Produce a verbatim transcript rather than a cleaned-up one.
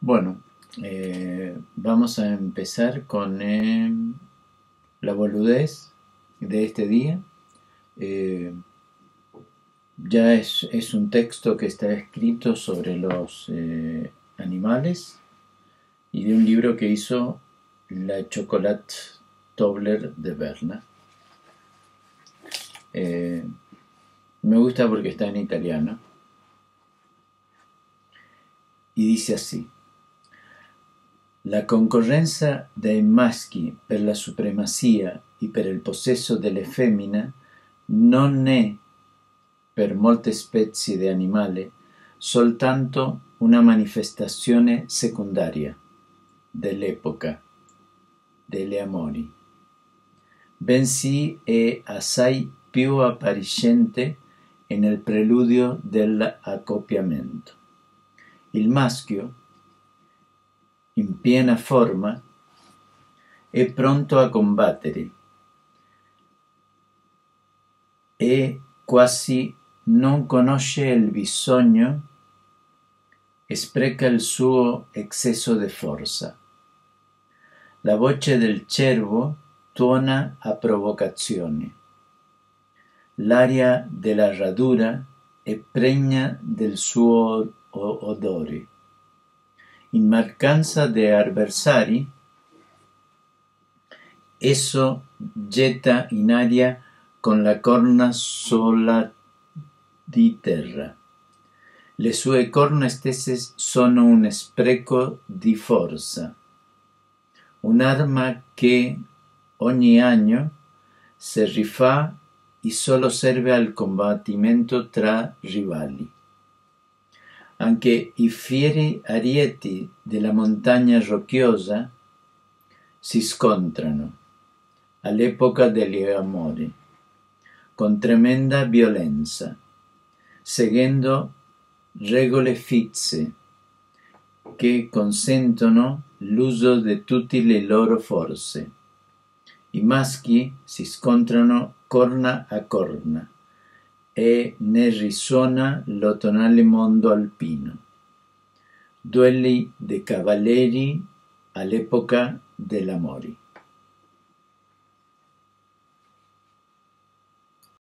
Bueno, eh, vamos a empezar con eh, la boludez de este día. Eh, ya es, es un texto que está escrito sobre los eh, animales y de un libro que hizo la Chocolat Tobler de Berna. Eh, me gusta porque está en italiano y dice así: La concorrenza dei maschi per la supremazia e per il possesso delle femmine non è, per molte specie di animale, soltanto una manifestazione secondaria dell'epoca degli amori, bensì è assai più appariscente nel preludio dell'accoppiamento. Il maschio, in piena forma, è pronto a combattere e quasi non conosce il bisogno e spreca il suo eccesso di forza. La voce del cervo tuona a provocazione. L'aria della radura è pregna del suo odore. In mancanza di avversari, esso getta in aria con la corna sola di terra. Le sue corna stesse sono un spreco di forza, un'arma che ogni anno si rifà e solo serve al combattimento tra rivali. Anche i fieri arieti della montagna rocciosa si scontrano, all'epoca degli amori, con tremenda violenza, seguendo regole fisse che consentono l'uso di tutte le loro forze. I maschi si scontrano corna a corna e ne risuona l'autunnale mondo alpino. Duelli di cavalleri all'epoca dell'amore.